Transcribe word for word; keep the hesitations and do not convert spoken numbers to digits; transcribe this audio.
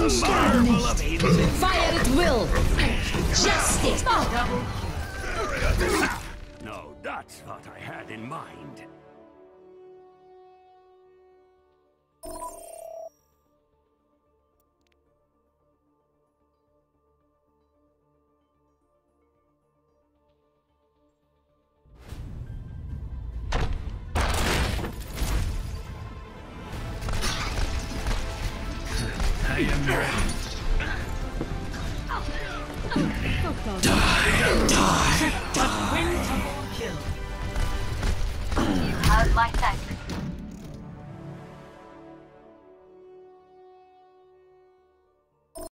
Unstable. Fire at will. Justice. No, that's what I had in mind. I am ready. Die, die, die. You have my thanks.